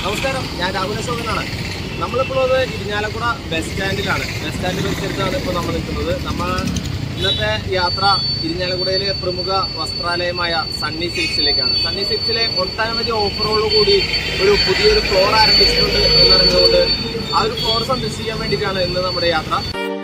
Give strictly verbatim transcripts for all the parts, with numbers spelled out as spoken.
നമസ്കാരം, ഞാൻ രാഹുൽ അശോകനാണ്. നമ്മളിപ്പോൾ ഇരിഞ്ഞാലക്കുട ബസ് സ്റ്റാൻഡിലാണ്. ബസ് സ്റ്റാൻഡ് പരിസരത്താണ് ഇപ്പോൾ നമ്മൾ നിൽക്കുന്നത്. നമ്മൾ ഇന്നത്തെ യാത്ര ഇരിഞ്ഞാലക്കുടയിലെ പ്രമുഖ വസ്ത്രാലയമായ സണ്ണി സിൽക്സിലേക്കാണ്. സണ്ണി സിൽക്സിലെ ഒട്ടനവധി ഓഫറോടുകൂടി ഒരു പുതിയൊരു ഫ്ലോർ ആരംഭിച്ചിട്ടുണ്ട് എന്നറിഞ്ഞുകൊണ്ട് ആ ഒരു ഫ്ലോർ സന്ദർശിക്കാൻ വേണ്ടിയിട്ടാണ് ഇന്ന് നമ്മുടെ യാത്ര.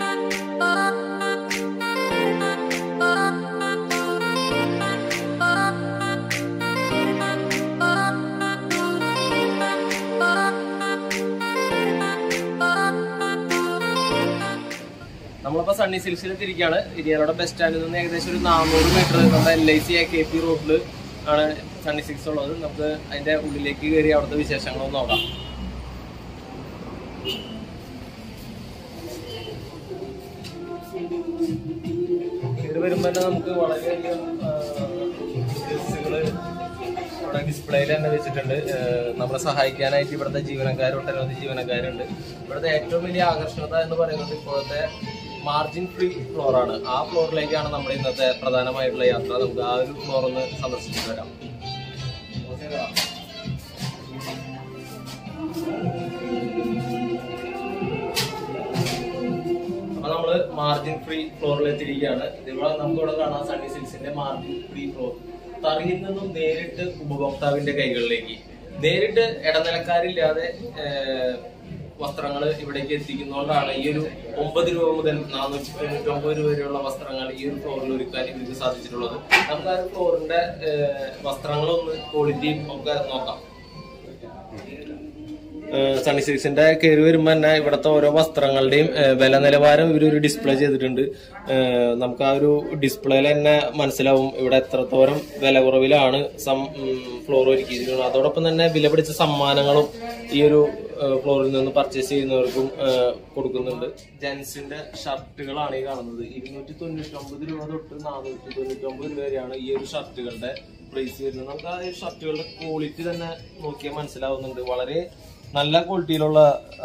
നമ്മളിപ്പോൾ സണ്ണി സിൽക്സിൽ തിരിക്കുകയാണ്. ഇരിയാലക്കുട ബസ് സ്റ്റാൻഡിൽ നിന്ന് ഏകദേശം ഒരു നാനൂറ് മീറ്റർ നമ്മുടെ L I C K P റോഡിൽ ആണ് സണ്ണി സിൽക്സ് ഉള്ളത്. നമുക്ക് അതിന്റെ ഉള്ളിലേക്ക് കയറി അവിടുത്തെ വിശേഷങ്ങളൊന്നും നോക്കാം. കയറി വരുമ്പോൾ തന്നെ നമുക്ക് വളരെയധികം ഡ്രസ്സുകള് ഇവിടെ ഡിസ്പ്ലേയിൽ തന്നെ വെച്ചിട്ടുണ്ട്. നമ്മളെ സഹായിക്കാനായിട്ട് ഇവിടുത്തെ ജീവനക്കാരും ഒട്ടനവധി ജീവനക്കാരുണ്ട്. ഇവിടുത്തെ ഏറ്റവും വലിയ ആകർഷണത എന്ന് പറയുന്നത് ഇപ്പോഴത്തെ മാർജിൻ ഫ്രീ ഫ്ലോർ ആണ്. ആ ഫ്ലോറിലേക്കാണ് നമ്മുടെ ഇന്നത്തെ പ്രധാനമായിട്ടുള്ള യാത്ര. നമുക്ക് ആ ഒരു ഫ്ലോർ ഒന്ന് സന്ദർശിച്ചിട്ട് വരാം. അപ്പൊ നമ്മള് മാർജിൻ ഫ്രീ ഫ്ലോറിൽ എത്തിയിരിക്കുകയാണ്. ഇവിടെ നമുക്ക് ഇവിടെ കാണാം സണ്ണി സിൽക്സിന്റെ മാർജിൻ ഫ്രീ ഫ്ലോർ. തറിയിൽ നിന്നും നേരിട്ട് ഉപഭോക്താവിന്റെ കൈകളിലേക്ക്, നേരിട്ട് ഇടനിലക്കാരില്ലാതെ വസ്ത്രങ്ങൾ ഇവിടേക്ക് എത്തിക്കുന്നതുകൊണ്ടാണ് ഈ ഒരു ഒമ്പത് രൂപ മുതൽ നാനൂറ്റി തൊണ്ണൂറ്റി ഒമ്പത് രൂപ വരെയുള്ള വസ്ത്രങ്ങൾ ഈ ഒരു ഫ്ലോറിൽ ഒരുക്കാൻ ഇവർക്ക് സാധിച്ചിട്ടുള്ളത്. നമുക്ക് ആ ഒരു ഫ്ലോറിന്റെ വസ്ത്രങ്ങളൊന്ന് ക്വാളിറ്റിയും ഒക്കെ നോക്കാം. സണ്ണി സിൽക്സിന്റെ കയറി വരുമ്പോ തന്നെ ഇവിടുത്തെ ഓരോ വസ്ത്രങ്ങളുടെയും വില നിലവാരം ഇവരൊരു ഡിസ്പ്ലേ ചെയ്തിട്ടുണ്ട്. നമുക്ക് ആ ഒരു ഡിസ്പ്ലേയിൽ തന്നെ മനസ്സിലാവും ഇവിടെ എത്രത്തോളം വില കുറവിലാണ് സം ഫ്ലോർ ഒരുക്കിയിരിക്കുന്നത്. അതോടൊപ്പം തന്നെ വില പിടിച്ച സമ്മാനങ്ങളും ഈ ഒരു ഫ്ലോറിൽ നിന്ന് പർച്ചേസ് ചെയ്യുന്നവർക്കും കൊടുക്കുന്നുണ്ട്. ജെൻസിന്റെ ഷർട്ടുകളാണ് ഈ കാണുന്നത്. ഇരുന്നൂറ്റി തൊണ്ണൂറ്റി ഒമ്പത് രൂപ തൊട്ട് നാനൂറ്റി തൊണ്ണൂറ്റി ഒമ്പത് രൂപ വരെയാണ് ഈ ഒരു ഷർട്ടുകളുടെ പ്രൈസ് വരുന്നത്. നമുക്ക് ആ ഷർട്ടുകളുടെ ക്വാളിറ്റി തന്നെ നോക്കിയാൽ മനസ്സിലാവുന്നുണ്ട്. വളരെ നല്ല ക്വാളിറ്റിയിലുള്ള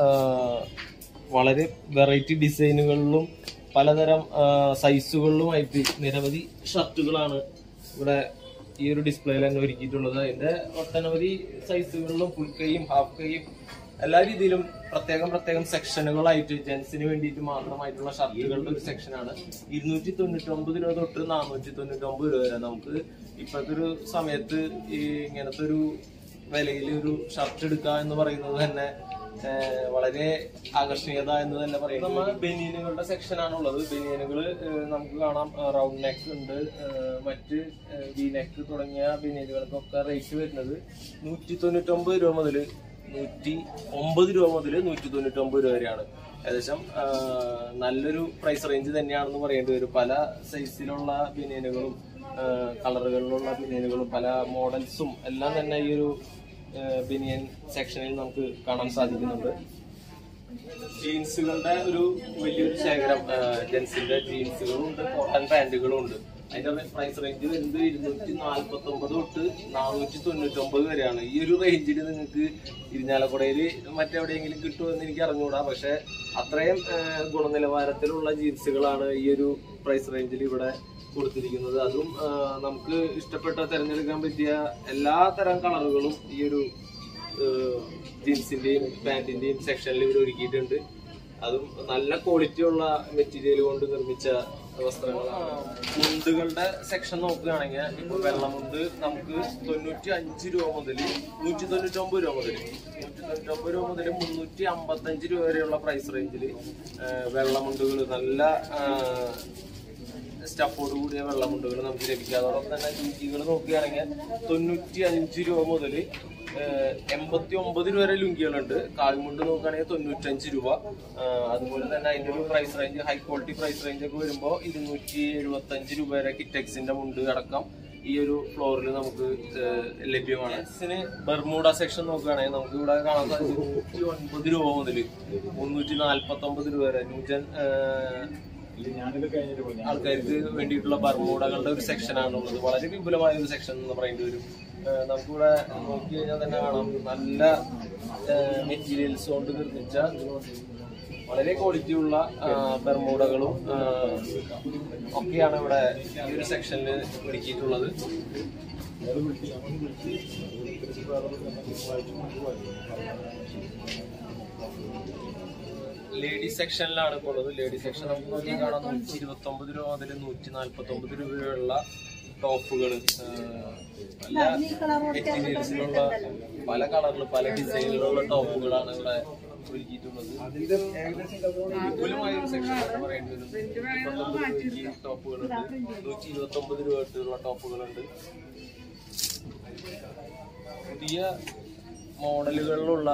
വളരെ വെറൈറ്റി ഡിസൈനുകളിലും പലതരം സൈസുകളിലുമായിട്ട് നിരവധി ഷർട്ടുകളാണ് ഇവിടെ ഈ ഒരു ഡിസ്പ്ലേയിൽ തന്നെ ഒരുക്കിയിട്ടുള്ളത്. അതിന്റെ ഒട്ടനവധി സൈസുകളിലും ഫുൾ കൈയും ഹാഫ് കൈയും എല്ലാ രീതിയിലും പ്രത്യേകം പ്രത്യേകം സെക്ഷനുകളായിട്ട് ജെൻസിന് വേണ്ടിയിട്ട് മാത്രമായിട്ടുള്ള ഷർട്ടുകളുടെ ഒരു സെക്ഷനാണ്. ഇരുന്നൂറ്റി തൊണ്ണൂറ്റി ഒമ്പത് രൂപ തൊട്ട് നാനൂറ്റി തൊണ്ണൂറ്റി ഒമ്പത് രൂപ വരെ നമുക്ക് ഇപ്പോഴത്തെ ഒരു സമയത്ത് ഈ ഇങ്ങനത്തെ ഒരു വിലയിൽ ഒരു ഷർട്ട് എടുക്കുക എന്ന് പറയുന്നത് തന്നെ വളരെ ആകർഷണീയത എന്ന് തന്നെ പറയുന്നത്. നമ്മൾ ബനിയനുകളുടെ സെക്ഷനാണുള്ളത്. ബനിയനുകള് നമുക്ക് കാണാം. റൗണ്ട് നെക്ക് ഉണ്ട്, മറ്റ് വി നെക്ക് തുടങ്ങിയ ബനിയനുകൾക്കൊക്കെ റേറ്റ് വരുന്നത് നൂറ്റി തൊണ്ണൂറ്റി ഒമ്പത് രൂപ മുതൽ നൂറ്റി ഒമ്പത് രൂപ മുതൽ നൂറ്റി തൊണ്ണൂറ്റി ഒമ്പത് രൂപ വരെയാണ്. ഏകദേശം നല്ലൊരു പ്രൈസ് റേഞ്ച് തന്നെയാണെന്ന് പറയേണ്ടി വരും. പല സൈസിലുള്ള ബനിയനുകളും കളറുകളിലുള്ള ബനിയനുകളും പല മോഡൽസും എല്ലാം തന്നെ ഈ ഒരു ബനിയൻ സെക്ഷനിൽ നമുക്ക് കാണാൻ സാധിക്കുന്നുണ്ട്. ജീൻസുകളുടെ ഒരു വലിയൊരു ശേഖരം, ജെൻസിന്റെ ജീൻസുകളും ഉണ്ട്, കോട്ടൺ പാന്റുകളും ഉണ്ട്. അതിന്റെ പ്രൈസ് റേഞ്ച് വരുന്നത് ഇരുന്നൂറ്റി നാല്പത്തി ഒമ്പത് തൊട്ട് നാനൂറ്റി തൊണ്ണൂറ്റി ഒമ്പത് വരെയാണ്. ഈ ഒരു റേഞ്ചിൽ നിങ്ങൾക്ക് ഇരിഞ്ഞാലക്കുടയില് മറ്റെവിടെയെങ്കിലും കിട്ടുമെന്ന് എനിക്ക് അറിഞ്ഞുകൂടാ. പക്ഷെ അത്രയും ഗുണനിലവാരത്തിലുള്ള ജീൻസുകളാണ് ഈ ഒരു പ്രൈസ് റേഞ്ചിൽ ഇവിടെ കൊടുത്തിരിക്കുന്നത്. അതും നമുക്ക് ഇഷ്ടപ്പെട്ട തിരഞ്ഞെടുക്കാൻ പറ്റിയ എല്ലാ തരം കളറുകളും ഈ ഒരു ജീൻസിന്റെയും പാന്റിന്റെയും സെക്ഷനിൽ ഇവർ ഒരുക്കിയിട്ടുണ്ട്. അതും നല്ല ക്വാളിറ്റി ഉള്ള മെറ്റീരിയൽ കൊണ്ട് നിർമ്മിച്ച വസ്ത്രങ്ങളാണ്. മുണ്ടുകളുടെ സെക്ഷൻ നോക്കുകയാണെങ്കിൽ ഇപ്പൊ വെള്ളമുണ്ട് നമുക്ക് തൊണ്ണൂറ്റി അഞ്ച് രൂപ മുതൽ നൂറ്റി തൊണ്ണൂറ്റി ഒമ്പത് രൂപ മുതൽ നൂറ്റി തൊണ്ണൂറ്റി ഒമ്പത് രൂപ മുതൽ മുന്നൂറ്റി അമ്പത്തി അഞ്ച് രൂപ വരെയുള്ള പ്രൈസ് റേഞ്ചിൽ വെള്ളമുണ്ടുകൾ, നല്ല സ്റ്റഫോട് കൂടിയ വെള്ളമുണ്ടുകൾ നമുക്ക് ലഭിക്കുക. അതോടൊപ്പം തന്നെ ലുങ്കികൾ നോക്കുകയാണെങ്കിൽ തൊണ്ണൂറ്റി അഞ്ച് രൂപ മുതൽ എൺപത്തി ഒമ്പത് രൂപ വരെ ലുങ്കികളുണ്ട്. കാൽമുണ്ട് നോക്കുകയാണെങ്കിൽ തൊണ്ണൂറ്റഞ്ച് രൂപ. അതുപോലെ തന്നെ അതിന്റെ ഒരു price range high quality price range ഒക്കെ വരുമ്പോൾ ഇരുന്നൂറ്റി എഴുപത്തി അഞ്ച് രൂപ വരെ കിറ്റക്സിന്റെ മുണ്ട് അടക്കം ഈ ഒരു ഫ്ലോറിൽ നമുക്ക് ലഭ്യമാണ്. ഇതിന് ബർമൂഡ സെക്ഷൻ നോക്കുകയാണെങ്കിൽ നമുക്ക് ഇവിടെ കാണാൻ സാധിക്കും നൂറ്റി ഒൻപത് രൂപ മുതൽ മുന്നൂറ്റി നാല്പത്തി ഒമ്പത് രൂപ വരെ ന്യൂജൻ ആൾക്കാർക്ക് വേണ്ടിയിട്ടുള്ള ബർമൂഡകളുടെ ഒരു സെക്ഷനാണുള്ളത്. വളരെ വിപുലമായ ഒരു സെക്ഷൻ എന്ന് പറയേണ്ടി വരും. നമുക്കിവിടെ നോക്കി കഴിഞ്ഞാൽ തന്നെ കാണാം നല്ല മെറ്റീരിയൽസ് കൊണ്ട് നിർമ്മിച്ച വളരെ ക്വാളിറ്റി ഉള്ള ലേഡീസ് സെക്ഷനിലാണ് ഇപ്പോൾ ഉള്ളത്. ലേഡീസ് സെക്ഷൻ നമുക്ക് നോക്കിയാൽ കാണാം നൂറ്റി ഇരുപത്തി ഒമ്പത് രൂപ മുതൽ നൂറ്റി നാല്പത്തി ഒമ്പത് രൂപയുള്ള ടോപ്പുകൾ, പല മെറ്റീരിയൽസിലുള്ള പല കളറിലും പല ഡിസൈനിലുള്ള ടോപ്പുകളാണ് ഇവിടെ ഒരുക്കിയിട്ടുള്ളത്. വിപുലമായ ഒരു സെക്ഷൻ എന്ന് പറയേണ്ടി വരും. ഇരുപത്തൊമ്പത് രൂപയ്ക്ക് ടോപ്പുകളുണ്ട്, നൂറ്റി ഇരുപത്തി ഒമ്പത് രൂപ തൊട്ടുള്ള ടോപ്പുകളുണ്ട്. പുതിയ മോഡലുകളിലുള്ള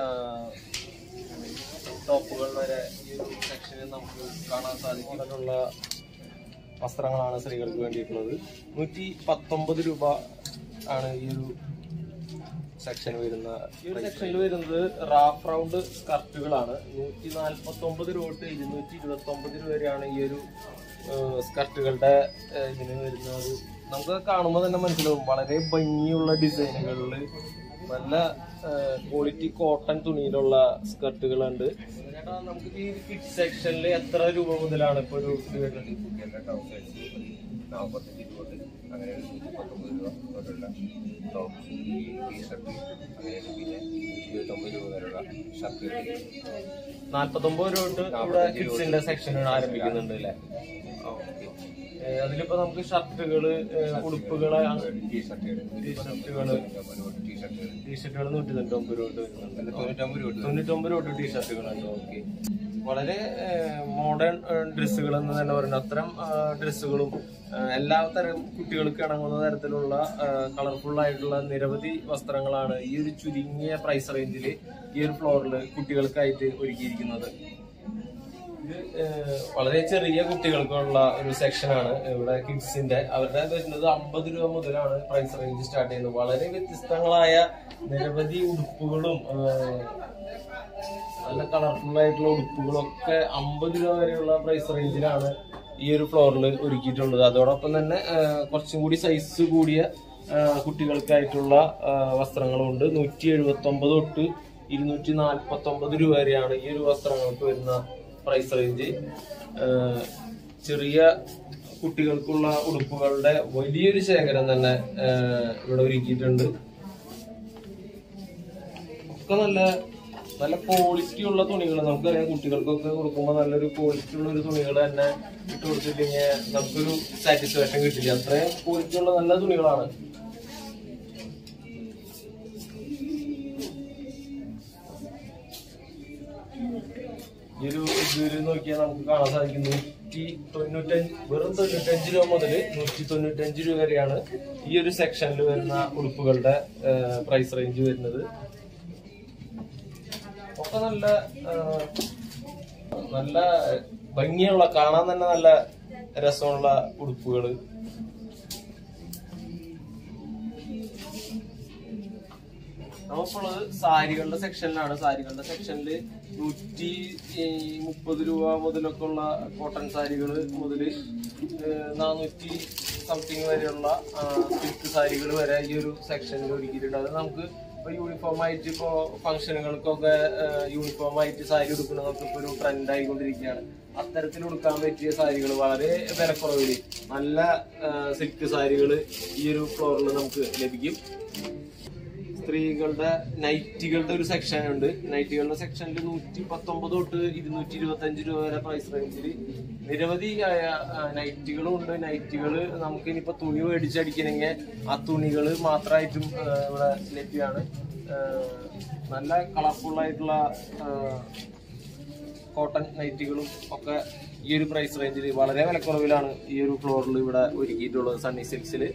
ടോപ്പുകൾ വരെ ഈ ഒരു സെക്ഷനിൽ നമുക്ക് കാണാൻ സാധിക്കും. അതിനുള്ള വസ്ത്രങ്ങളാണ് സ്ത്രീകൾക്ക് വേണ്ടിയിട്ടുള്ളത്. നൂറ്റി പത്തൊമ്പത് രൂപ ആണ് ഈ ഒരു സെക്ഷൻ വരുന്ന. ഈ ഒരു സെക്ഷനിൽ വരുന്നത് റാഫ് റൗണ്ട് സ്കർട്ടുകളാണ്. നൂറ്റി നാൽപ്പത്തി ഒമ്പത് രൂപ തൊട്ട് ഇരുന്നൂറ്റി ഇരുപത്തി ഒമ്പത് രൂപ വരെയാണ് ഈ ഒരു സ്കർട്ടുകളുടെ ഇതിന് വരുന്നത്. നമുക്ക് കാണുമ്പോൾ തന്നെ മനസ്സിലാവും വളരെ ഭംഗിയുള്ള ഡിസൈനുകളിൽ നല്ല ക്വാളിറ്റി കോട്ടൺ തുണിയിലുള്ള സ്കർട്ടുകളുണ്ട്. ചേട്ടാ, നമുക്ക് ഈ കിഡ്സ് സെക്ഷനിൽ എത്ര രൂപ മുതലാണ് ഇപ്പൊ ഒരു നാൽപ്പത്തഞ്ച് രൂപ അങ്ങനെ നൂറ്റി പത്തൊമ്പത് രൂപ തൊട്ടുള്ള ടോപ്പ് ടീഷർട്ട്, അങ്ങനെ പിന്നെ ഇരുപത്തൊമ്പത് രൂപ വരെയുള്ള ഷർട്ടുകൾ. നാല്പത്തൊമ്പത് രൂപ തൊട്ട് ഇവിടെ കിഡ്സിന്റെ സെക്ഷൻ ആരംഭിക്കുന്നുണ്ട് അല്ലേ? അതിലിപ്പോ നമുക്ക് ഷർട്ടുകള്, ഉടുപ്പുകള്, ടീഷർട്ടുകള് ടീഷർട്ടുകൾ നൂറ്റി തൊണ്ണൂറ്റൊമ്പത് രൂപ വരുന്നുണ്ട്. തൊണ്ണൂറ്റൊമ്പത് രൂപ തൊണ്ണൂറ്റൊമ്പത് രൂപ ടീഷർട്ടുകളുണ്ട്. ഓക്കെ, വളരെ മോഡേൺ ഡ്രസ്സുകൾ എന്ന് തന്നെ പറയുന്നത്. അത്തരം ഡ്രസ്സുകളും എല്ലാ തരം കുട്ടികൾക്ക് ഇണങ്ങുന്ന തരത്തിലുള്ള കളർഫുൾ ആയിട്ടുള്ള നിരവധി വസ്ത്രങ്ങളാണ് ഈ ഒരു ചുരുങ്ങിയ പ്രൈസ് റേഞ്ചിൽ ഈ ഒരു ഫ്ലോറിൽ കുട്ടികൾക്കായിട്ട് ഒരുക്കിയിരിക്കുന്നത്. ഇത് വളരെ ചെറിയ കുട്ടികൾക്കുള്ള ഒരു സെക്ഷനാണ് ഇവിടെ കിഡ്സിന്റെ. അവരുടെ വരുന്നത് അമ്പത് രൂപ മുതലാണ് പ്രൈസ് റേഞ്ച് സ്റ്റാർട്ട് ചെയ്യുന്നത്. വളരെ വ്യത്യസ്തങ്ങളായ നിരവധി ഉടുപ്പുകളും നല്ല കളർഫുൾ ആയിട്ടുള്ള ഉടുപ്പുകളൊക്കെ അമ്പത് രൂപ വരെയുള്ള പ്രൈസ് റേഞ്ചിലാണ് ഈ ഒരു ഫ്ലോറിൽ ഒരുക്കിയിട്ടുള്ളത്. അതോടൊപ്പം തന്നെ കുറച്ചും കൂടി സൈസ് കൂടിയ കുട്ടികൾക്കായിട്ടുള്ള വസ്ത്രങ്ങളുണ്ട്. നൂറ്റി എഴുപത്തി ഒമ്പത് തൊട്ട് ഇരുന്നൂറ്റി നാൽപ്പത്തി ഒമ്പത് രൂപ വരെയാണ് ഈ ഒരു വസ്ത്രങ്ങൾക്ക് വരുന്ന പ്രൈസ് റേഞ്ച്. ചെറിയ കുട്ടികൾക്കുള്ള ഉടുപ്പുകളുടെ വലിയൊരു ശേഖരം തന്നെ ഇവിടെ ഒരുക്കിയിട്ടുണ്ട്. ഒക്കെ നല്ല നല്ല ക്വാളിറ്റി ഉള്ള തുണികൾ. നമുക്കറിയാം, കുട്ടികൾക്കൊക്കെ കൊടുക്കുമ്പോൾ നല്ലൊരു ക്വാളിറ്റി ഉള്ള ഒരു തുണികൾ തന്നെ ഇട്ട് കൊടുത്തില്ലെങ്കിൽ നമുക്കൊരു സാറ്റിസ്ഫാക്ഷൻ കിട്ടില്ല. അത്രയും ക്വാളിറ്റി ഉള്ള നല്ല തുണികളാണ്. ഈ ഒരു ഇത് നോക്കിയാൽ നമുക്ക് കാണാൻ സാധിക്കും നൂറ്റി തൊണ്ണൂറ്റഞ്ച് വെറും തൊണ്ണൂറ്റഞ്ച് രൂപ മുതൽ നൂറ്റി തൊണ്ണൂറ്റഞ്ച് രൂപ വരെയാണ് ഈ ഒരു സെക്ഷനിൽ വരുന്ന ഉടുപ്പുകളുടെ പ്രൈസ് റേഞ്ച് വരുന്നത്. ഒക്കെ നല്ല നല്ല ഭംഗിയുള്ള, കാണാൻ തന്നെ നല്ല രസമുള്ള ഉടുപ്പുകള്. നമുക്കുള്ളത് സാരികളുടെ സെക്ഷനിലാണ്. സാരികളുടെ സെക്ഷനിൽ നൂറ്റി മുപ്പത് രൂപ മുതലൊക്കെ ഉള്ള കോട്ടൺ സാരികൾ മുതൽ നാനൂറ്റി സംതിങ് വരെയുള്ള സിൽക്ക് സാരികൾ വരെ ഈ ഒരു സെക്ഷനിൽ ഒരുക്കിയിട്ടുണ്ട്. അത് നമുക്ക് ഇപ്പൊ യൂണിഫോം ആയിട്ട് ഇപ്പോ ഫംഗ്ഷനുകൾക്കൊക്കെ യൂണിഫോം ആയിട്ട് സാരി ഉടുക്കുന്നതൊക്കെ ഇപ്പൊ ഒരു ട്രെൻഡ് ആയിക്കൊണ്ടിരിക്കുകയാണ്. അത്തരത്തിൽ ഉടുക്കാൻ പറ്റിയ സാരികൾ വളരെ വിലക്കുറവിൽ നല്ല സിൽക്ക് സാരികൾ ഈ ഒരു ഫ്ലോറിൽ നമുക്ക് ലഭിക്കും. സ്ത്രീകളുടെ നൈറ്റികളുടെ ഒരു സെക്ഷൻ ഉണ്ട്. നൈറ്റികളുടെ സെക്ഷനിൽ നൂറ്റി പത്തൊമ്പത് തൊട്ട് ഇരുന്നൂറ്റി ഇരുപത്തി അഞ്ച് രൂപ വരെ പ്രൈസ് റേഞ്ചിൽ നിരവധിയായ നൈറ്റികളും ഉണ്ട്. നൈറ്റികൾ നമുക്ക് ഇനിയിപ്പോ തുണി മേടിച്ചടിക്കണമെങ്കിൽ ആ തുണികൾ മാത്രമായിട്ടും ഇവിടെ ലഭ്യമാണ്. നല്ല കളർഫുൾ ആയിട്ടുള്ള കോട്ടൺ നൈറ്റികളും ഒക്കെ ഈ ഒരു പ്രൈസ് റേഞ്ചിൽ വളരെ വിലക്കുറവിലാണ് ഈ ഒരു ഫ്ലോറിൽ ഇവിടെ ഒരുക്കിയിട്ടുള്ളത് സണ്ണി സിൽക്സിൽ.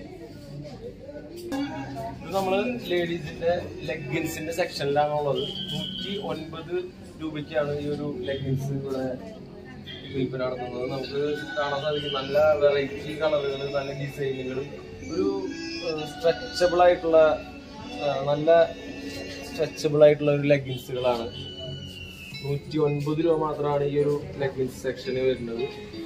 ഇത് നമ്മള് ലേഡീസിന്റെ ലെഗിൻസിന്റെ സെക്ഷനിലാണുള്ളത്. നൂറ്റി ഒൻപത് രൂപയ്ക്കാണ് ഈ ഒരു ലെഗിൻസ് ഇവിടെ വിൽപ്പന നടത്തുന്നത്. നമുക്ക് കാണാൻ സാധിക്കും നല്ല വെറൈറ്റി കളറുകൾ, നല്ല ഡിസൈനുകൾ, ഒരു സ്ട്രെച്ചബിൾ ആയിട്ടുള്ള നല്ല സ്ട്രെച്ചബിൾ ആയിട്ടുള്ള ഒരു ലെഗിൻസുകളാണ്. നൂറ്റി ഒൻപത് രൂപ മാത്രമാണ് ഈ ഒരു ലെഗിൻസ് സെക്ഷന് വരുന്നത്.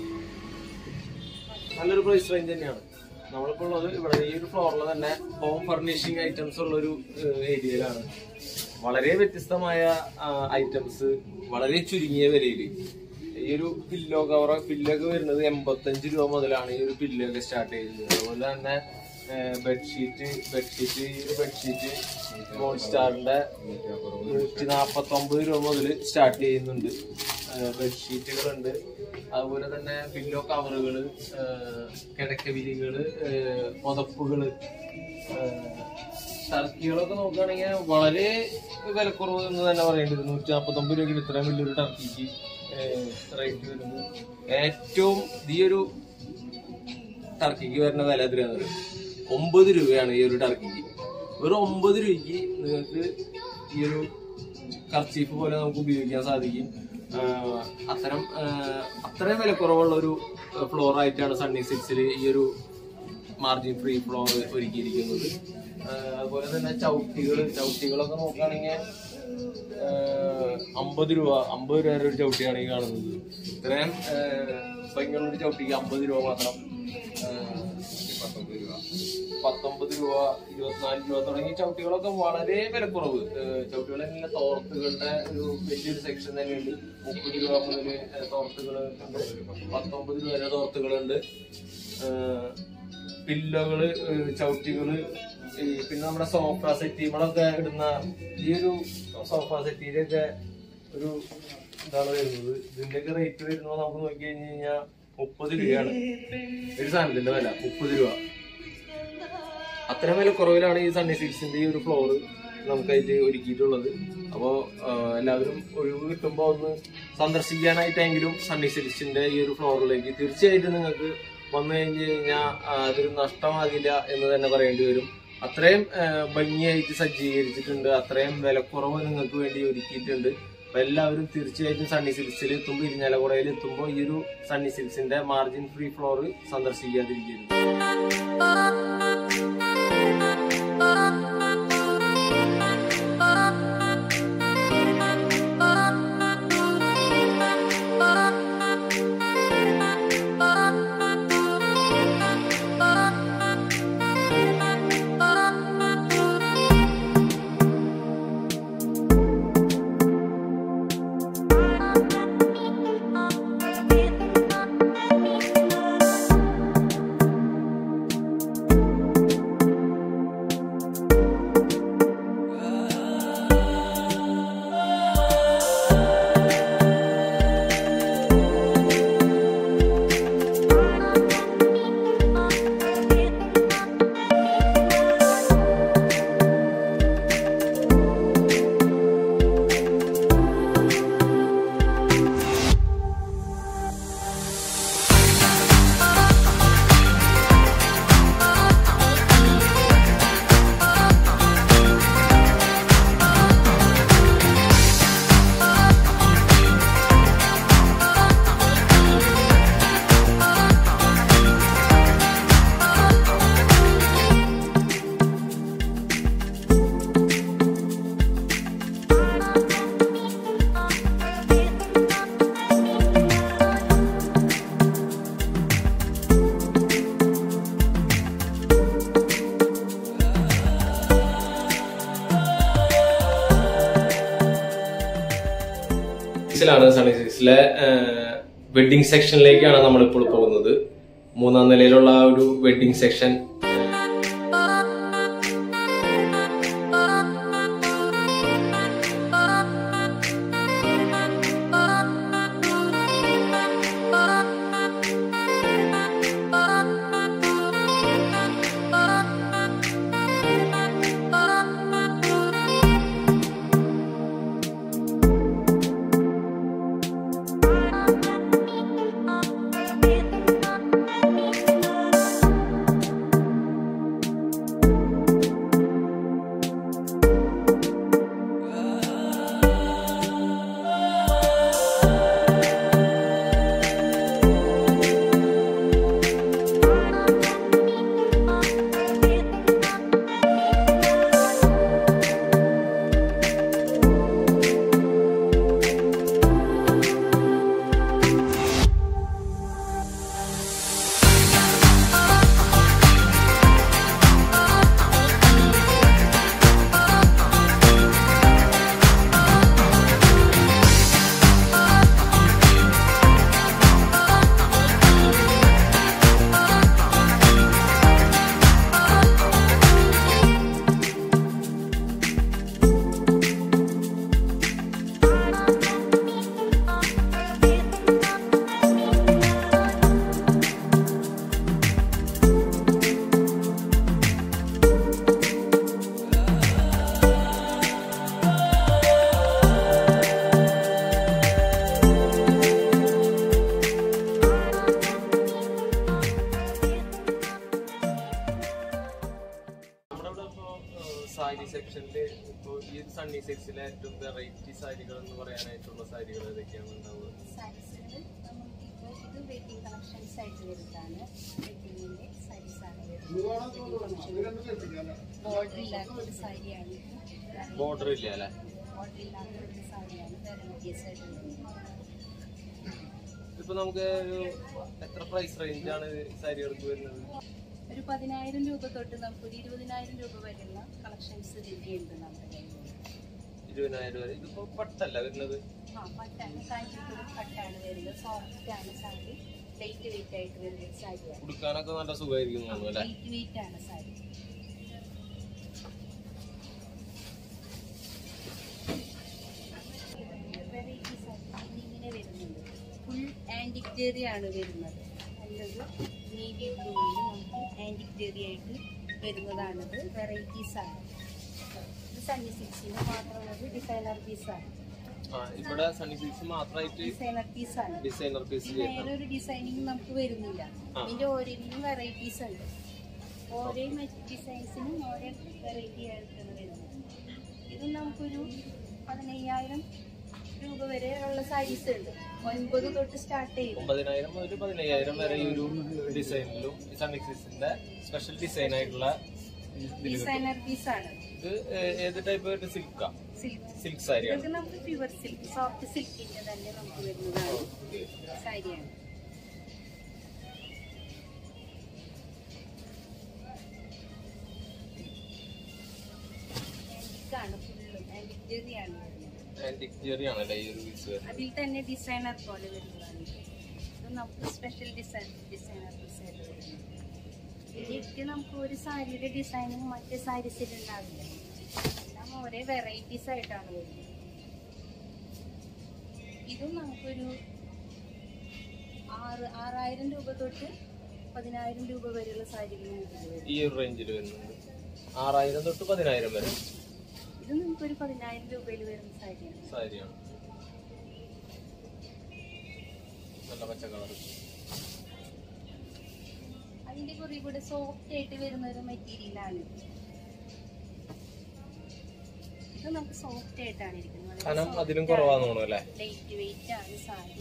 നല്ലൊരു പ്രൈസ് റേഞ്ച് തന്നെയാണ്. നമ്മളിപ്പോൾ ഉള്ളത് ഇവിടെ ഈ ഒരു ഫ്ലോറിൽ തന്നെ ഹോം ഫർണിഷിംഗ് ഐറ്റംസ് ഉള്ള ഒരു ഏരിയയിലാണ്. വളരെ വ്യത്യസ്തമായ ഐറ്റംസ് വളരെ ചുരുങ്ങിയ വിലയിൽ. ഈ ഒരു പില്ലോ കവർ പില്ലൊക്കെ വരുന്നത് എൺപത്തഞ്ച് രൂപ മുതലാണ് ഈ ഒരു പില്ലൊക്കെ സ്റ്റാർട്ട് ചെയ്യുന്നത്. അതുപോലെ തന്നെ ബെഡ്ഷീറ്റ് ബെഡ്ഷീറ്റ് ബെഡ്ഷീറ്റ് മോൺസ്റ്റാറിന്റെ നൂറ്റി നാപ്പത്തി ഒമ്പത് രൂപ മുതൽ സ്റ്റാർട്ട് ചെയ്യുന്നുണ്ട്. ബെഡ്ഷീറ്റുകളുണ്ട്, അതുപോലെ തന്നെ പില്ലോ കവറുകള്, കിടക്കവിരികള്, പുതപ്പുകള്, ടർക്കികളൊക്കെ നോക്കുകയാണെങ്കിൽ വളരെ വിലക്കുറവ് എന്ന് തന്നെ പറയേണ്ടി വരും. നൂറ്റി നാപ്പത്തി ഒമ്പത് രൂപയ്ക്ക് ഇത്രയും വലിയൊരു ടർക്കിക്ക് റേറ്റ് വരുന്നത്. ഏറ്റവും ഈ ഒരു ടർക്കിക്ക് വരുന്ന വില എത്രയാണെന്ന് പറയും, ഒമ്പത് രൂപയാണ് ഈ ഒരു ടർക്കിക്ക്. വെറും ഒമ്പത് രൂപയ്ക്ക് നിങ്ങൾക്ക് ഈ ഒരു കർച്ചീഫ് പോലെ നമുക്ക് ഉപയോഗിക്കാൻ സാധിക്കും. അത്തരം അത്രയും വിലക്കുറവുള്ള ഒരു ഫ്ലോർ ആയിട്ടാണ് സണ്ണി സിൽക്സിൽ ഈ ഒരു മാർജിൻ ഫ്രീ ഫ്ലോർ ഒരുക്കിയിരിക്കുന്നത്. അതുപോലെ തന്നെ ചവിട്ടികൾ ചവിട്ടികളൊക്കെ നോക്കുകയാണെങ്കിൽ അമ്പത് രൂപ അമ്പത് രൂപ ഒരു ചവിട്ടിയാണ് ഈ കാണുന്നത്. ഇത്രയും ഭംഗിയുള്ളൊരു ചവിട്ടിക്ക് അമ്പത് രൂപ മാത്രം. പത്തൊമ്പത് രൂപ ഇരുപത്തിനാല് രൂപ തുടങ്ങിയ ചവിട്ടികളൊക്കെ വളരെ വിലക്കുറവ്. ചവിട്ടികൾ തന്നെ തോർത്തുകളുടെ ഒരു വലിയൊരു സെക്ഷൻ തന്നെയുണ്ട്. മുപ്പത് രൂപ മുതൽ തോർത്തുകൾ ഉണ്ട്, പത്തൊമ്പത് രൂപ വരെ തോർത്തുകളുണ്ട്. പില്ലോകള്, ചവിട്ടികള്, പിന്നെ നമ്മുടെ സോഫ സെറ്റികളൊക്കെ ഇടുന്ന ഈ ഒരു സോഫ സെറ്റിയിലൊക്കെ ഒരു ഇതാണ് വരുന്നത്. ഇതിന്റെയൊക്കെ റേറ്റ് വരുന്നത് നമുക്ക് നോക്കി കഴിഞ്ഞു കഴിഞ്ഞാൽ മുപ്പത് രൂപയാണ് ഒരു സാധനത്തിന്റെ വില. മുപ്പത് രൂപ അത്രയും വില കുറവിലാണ് ഈ സണ്ണി സിൽക്സിന്റെ ഈ ഒരു ഫ്ലോറ് നമുക്കതിൽ ഒരുക്കിയിട്ടുള്ളത്. അപ്പോൾ എല്ലാവരും ഒഴിവ് കിട്ടുമ്പോൾ ഒന്ന് സന്ദർശിക്കാനായിട്ടെങ്കിലും സണ്ണി സിൽക്സിന്റെ ഈ ഒരു ഫ്ലോറിലേക്ക് തീർച്ചയായിട്ടും നിങ്ങൾക്ക് വന്നു കഴിഞ്ഞ് കഴിഞ്ഞാൽ അതൊരു നഷ്ടമാകില്ല എന്ന് തന്നെ പറയേണ്ടി വരും. അത്രയും ഭംഗിയായിട്ട് സജ്ജീകരിച്ചിട്ടുണ്ട്, അത്രയും വിലക്കുറവ് നിങ്ങൾക്ക് വേണ്ടി ഒരുക്കിയിട്ടുണ്ട്. അപ്പൊ എല്ലാവരും തീർച്ചയായിട്ടും സണ്ണി സിൽക്സിൽ എത്തുമ്പോൾ, ഇരിഞ്ഞാലക്കുടയിൽ എത്തുമ്പോൾ ഈ ഒരു സണ്ണി സിൽക്സിന്റെ മാർജിൻ ഫ്രീ ഫ്ലോർ സന്ദർശിക്കാതിരിക്കരുത്. ാണ് സണ്ണി സിൽക്സിലെ വെഡിങ് സെക്ഷനിലേക്കാണ് നമ്മളിപ്പോൾ പോകുന്നത്. മൂന്നാം നിലയിലുള്ള ആ ഒരു വെഡിങ് സെക്ഷൻ. ഏറ്റവും വെറൈറ്റി സാരികൾ എന്ന് പറയാനായിട്ടുള്ള സാരികൾ ഏതൊക്കെയാണ് ഉണ്ടാവുക? സാരീസുകൾ നമുക്കിപ്പോൾ ഇത് വെഡിങ് കളക്ഷൻസ് ആയിട്ട് വരുന്നതാണ്. വെഡിങ്ങിന്റെ സാരീസ് ആണ് വരുന്നത്. ബോർഡർ ഇല്ലാത്ത ഒരു സാരിയാണ്. ബോർഡർ ഇല്ല അല്ലേ? ബോർഡർ ഇല്ലാത്ത ഒരു സാരിയാണ് വെറൈറ്റീസ് ആയിട്ട് വരുന്നത്. ഇപ്പൊ നമുക്ക് ഒരു എത്ര പ്രൈസ് റേഞ്ച് ആണ് സാരികൾക്ക് വരുന്നത്? ഒരു പതിനായിരം രൂപ തൊട്ട് നമുക്കൊരു ഇരുപതിനായിരം രൂപ വരെയുള്ള കളക്ഷൻസ് ഉണ്ട് നമ്മുടെ കയ്യിൽ. ഇരുപതിനായിരം വരെ. ഇതിപ്പോ പട്ടല്ല വരുന്നത്? ആ പട്ടാണ്, കാഞ്ചീപുരം പട്ടാണ് വരുന്നത്. സോഫ്റ്റ് ആണ് സാരി, ലൈറ്റ് വെയിറ്റ് ആയിട്ട് വരുന്ന സാരിയാണ്. ഉടുക്കാനൊക്കെ നല്ല സുഖമായിരിക്കും അല്ലേ? ലൈറ്റ് വെയിറ്റ് ആണ് സാരി. വെറൈറ്റി സാരി ഇങ്ങനെ വരുന്നുണ്ട്. ഫുൾ ആന്റിക് ജെറി ആണ് വരുന്നത്. നല്ലത് നേവി ബ്ലൂവിൽ നമുക്ക് ആന്റിക് ജെറി ആയിട്ട് വരുന്നതാണിത്. വെറൈറ്റീസ് ആണ്. ഇത് സണ്ണി സിക്സിന് മാത്രമുള്ളത് ഡിസൈനർ പീസാണ്. ഇവിടെ സണ്ണി സിക്സ് മാത്രമായിട്ട് ഡിസൈനർ പീസാണ്. ഡിസൈനർ പീസ് വേറെ ഒരു ഡിസൈനിങ് നമുക്ക് വരുന്നില്ല. ഇതിന്റെ ഓരോന്നിനും വെറൈറ്റീസ് ഉണ്ട്. ഓരോ ഡിസൈൻസിനും ഓരോ വെറൈറ്റി ആയിട്ടാണ് വരുന്നത്. ഇത് നമുക്കൊരു പതിനയ്യായിരം രൂപ വരെ ഉള്ള സാരീസ് ഉണ്ട്. ഒൻപത് തൊട്ട് സ്റ്റാർട്ട് ചെയ്യും. ഒമ്പതിനായിരം മുതൽ പതിനയ്യായിരം വരെ ഈ ഒരു ഡിസൈനിലും സണ്ണി സിക്സിന്റെ സ്പെഷ്യൽ ഡിസൈൻ ആയിട്ടുള്ള ഡിസൈനർ പീസ് ആണ്. ഇത് ഏത് ടൈപ്പ് സിൽക്കാ? സിൽക്ക് സിൽക്ക് സാരിയാണ്. ഇത് നമുക്ക് പ്യുവർ സിൽക്ക്, സോഫ്റ്റ് സിൽക്കിന്റെ തന്നെ നമുക്ക് വരുന്നതാണ് സാരിയാണ്. ആന്റിക്കാണ്, ഫുള്ളും ആന്റിക് ജെറിയാണ് വരുന്നത്. ആന്റിക് ജെറി ആണല്ലേ ഈ ഒരു പീസ് വരുന്നത്? അതിൽ തന്നെ ഡിസൈനർ പോലെ വരുന്നതാണ്. ഇത് നമുക്ക് സ്പെഷ്യൽ ഡിസൈൻ ഡിസൈനർ പീസ് ആയിട്ട് വരുന്നത്. ഇതിട്ട് നമുക്ക് ഒരു സാരിയുടെ ഡിസൈനിങ് മറ്റേ സാരീസിൽ ഉണ്ടാവില്ല. എല്ലാം ഒരേ വെറൈറ്റീസ് ആയിട്ടാണ് വരുന്നത്. ഇതും നമുക്കൊരു ആറ് ആറായിരം രൂപ തൊട്ട് പതിനായിരം രൂപ വരെയുള്ള സാരികൾ ഈ ഒരു റേഞ്ചിൽ വരുന്നുണ്ട്. ആറായിരം തൊട്ട് പതിനായിരം വരെ. ഇത് നമുക്കൊരു പതിനായിരം രൂപയിൽ വരുന്ന സാരിയാണ്. സാരിയാണ് നല്ല പച്ച കളർ. അതിന്റെ കുറെ കൂടെ സോഫ്റ്റ് ആയിട്ട് വരുന്ന ഒരു മെറ്റീരിയലാണ്. ഇത് നമുക്ക് സോഫ്റ്റ് ആയിട്ടാണ് ഇരിക്കുന്നത്. കനം അതിലും കുറവാന്ന് തോന്നുന്നു അല്ലേ? ലൈറ്റ് വെയിറ്റ് ആണ് സാരി.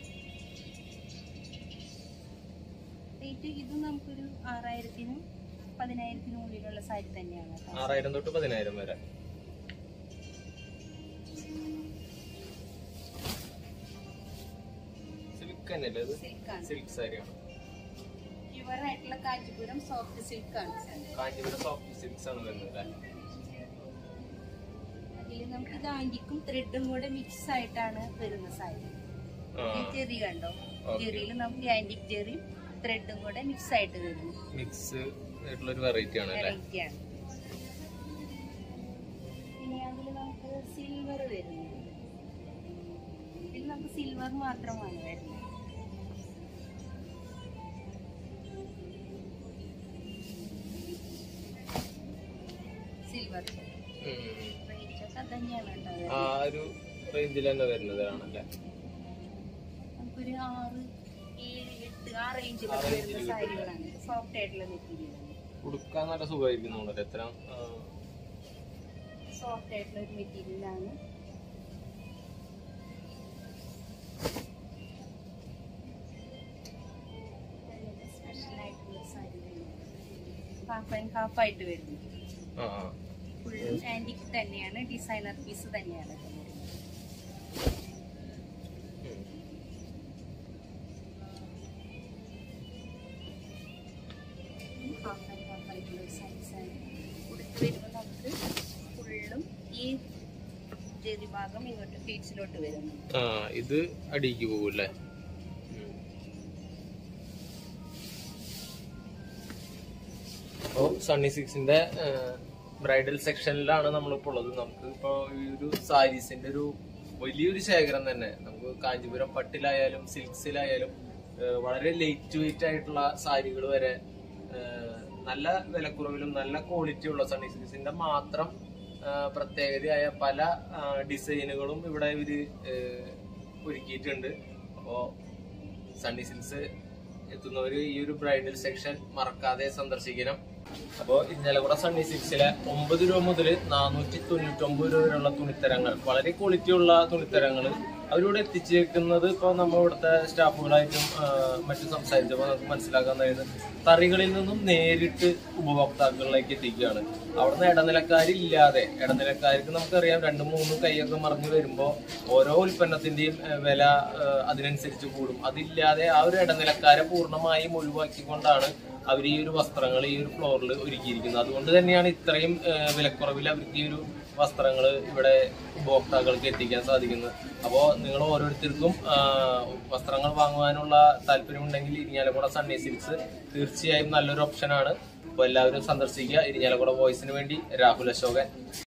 റേറ്റ് ഇത് നമുക്കൊരു ആറായിരത്തിനും പതിനായിരത്തിനും ഉള്ളിലുള്ള സാരി തന്നെയാണ്. ആറായിരം തൊട്ട് പതിനായിരം വരെ. സിൽക്ക് തന്നെയല്ലേ ഇത്? സിൽക്കാണ്. സിൽക്ക് സാരിയാണ്. പ്യുവർ ആയിട്ടുള്ള കാഞ്ചീപുരം സോഫ്റ്റ് സിൽക്കാണ് സാരി. കാഞ്ചീപുരം സോഫ്റ്റ് സിൽക്സ് ആണ് വരുന്നത് അല്ലേ? അതിൽ നമുക്ക് ഇത് ആന്റിക്കും ത്രെഡും കൂടെ മിക്സ് ആയിട്ടാണ് വരുന്ന സാരി. ജെറി കണ്ടോ? ജെറിയിൽ നമുക്ക് ആന്റിക് ജെറിയും ത്രെഡും കൂടെ മിക്സ് ആയിട്ട് വരുന്നു. മിക്സ് ആയിട്ടുള്ള ഒരു വെറൈറ്റി ആണ് അല്ലേ? വെറൈറ്റി ആണ്. പിന്നെ അതിൽ നമുക്ക് സിൽവർ വരുന്നുണ്ട്. ഇതിൽ നമുക്ക് സിൽവർ മാത്രമാണ് വരുന്നത്. സിൽവർ റേറ്റ് ഒക്കെ തന്നെയാണ് കേട്ടോ. ആ ഒരു റേഞ്ചിൽ തന്നെ വരുന്നതാണല്ലേ? നമുക്കൊരു ആറ് ഏഴ് എട്ട് ആ റേഞ്ചിലൊക്കെ വരുന്ന സാരികളാണ്. സോഫ്റ്റ് ആയിട്ടുള്ള മെറ്റീരിയലാണ്. ഉടുക്കാൻ നല്ല സുഖമായിരിക്കും. എത്ര സോഫ്റ്റ് ആയിട്ടുള്ള ഒരു മെറ്റീരിയലാണ്. സ്പെഷ്യൽ ആയിട്ടുള്ള സാരി ഹാഫ് ആൻഡ് ഹാഫ് ആയിട്ട് വരുന്നു. ഫുൾ ആന്റിക് തന്നെയാണ്. ഡിസൈനർ പീസ് തന്നെയാണ്. ഹാഫ് ആൻഡ് ഹാഫ് ആയിട്ടുള്ള സൈസാണ്. ഉടുത്ത് വരുമ്പോൾ നമുക്ക് ഫുള്ളും ഈ ജെറി ഭാഗം ഇങ്ങോട്ട് ഫീറ്റ്സിലോട്ട് വരുന്നു. ഇത് അടിക്ക് പോകൂല്ലേ? അപ്പോ സണ്ണി സിക്സിന്റെ ബ്രൈഡൽ സെക്ഷനിലാണ് നമ്മളിപ്പോ ഉള്ളത്. നമുക്ക് ഇപ്പൊ ഈ ഒരു സാരീസിന്റെ ഒരു വലിയൊരു ശേഖരം തന്നെ നമുക്ക് കാഞ്ചീപുരം പട്ടിലായാലും സിൽക്സിലായാലും വളരെ ലൈറ്റ് വെയിറ്റ് ആയിട്ടുള്ള സാരികൾ വരെ നല്ല വിലക്കുറവിലും നല്ല ക്വാളിറ്റി ഉള്ള സണ്ണി സിൽക്സിന്റെ മാത്രം പ്രത്യേകതയായ പല ഡിസൈനുകളും ഇവിടെ ഇവര് ഒരുക്കിയിട്ടുണ്ട്. അപ്പോ സണ്ണി സിൽക്സ് എത്തുന്നവര് ഈ ഒരു ബ്രൈഡൽ സെക്ഷൻ മറക്കാതെ സന്ദർശിക്കണം. അപ്പോൾ ഇന്നലകൂടെ സണ്ണി സിൽക്സിലെ ഒമ്പത് രൂപ മുതൽ നാനൂറ്റി തൊണ്ണൂറ്റി ഒമ്പത് രൂപ വരെയുള്ള തുണിത്തരങ്ങൾ, വളരെ ക്വാളിറ്റി ഉള്ള തുണിത്തരങ്ങൾ അവരിവിടെ എത്തിച്ചേക്കുന്നത് ഇപ്പോൾ നമ്മൾ ഇവിടുത്തെ സ്റ്റാഫുകളായിട്ടും മറ്റും സംസാരിച്ചപ്പോൾ നമുക്ക് മനസ്സിലാക്കാൻ കഴിയുന്നത് തറികളിൽ നിന്നും നേരിട്ട് ഉപഭോക്താക്കളിലേക്ക് എത്തിക്കുകയാണ്. അവിടുന്ന് ഇടനിലക്കാരില്ലാതെ, ഇടനിലക്കാർക്ക് നമുക്കറിയാം രണ്ടും മൂന്നും കൈയൊക്കെ മറിഞ്ഞു വരുമ്പോൾ ഓരോ ഉൽപ്പന്നത്തിന്റെയും വില അതിനനുസരിച്ച് കൂടും. അതില്ലാതെ ആ ഒരു ഇടനിലക്കാരെ പൂർണ്ണമായും ഒഴിവാക്കിക്കൊണ്ടാണ് അവർ ഈ ഒരു വസ്ത്രങ്ങൾ ഈ ഒരു ഫ്ലോറിൽ ഒരുക്കിയിരിക്കുന്നത്. അതുകൊണ്ട് തന്നെയാണ് ഇത്രയും വിലക്കുറവിൽ അവർക്ക് ഈ ഒരു വസ്ത്രങ്ങൾ ഇവിടെ ഉപഭോക്താക്കൾക്ക് എത്തിക്കാൻ സാധിക്കുന്നത്. അപ്പോൾ നിങ്ങൾ ഓരോരുത്തർക്കും വസ്ത്രങ്ങൾ വാങ്ങുവാനുള്ള താല്പര്യമുണ്ടെങ്കിൽ ഇരിങ്ങാലക്കുട സണ്ണി സിൽക്സ് തീർച്ചയായും നല്ലൊരു ഓപ്ഷനാണ്. അപ്പോൾ എല്ലാവരും സന്ദർശിക്കുക. ഇരിങ്ങാലക്കുട വോയിസിന് വേണ്ടി രാഹുൽ അശോകൻ.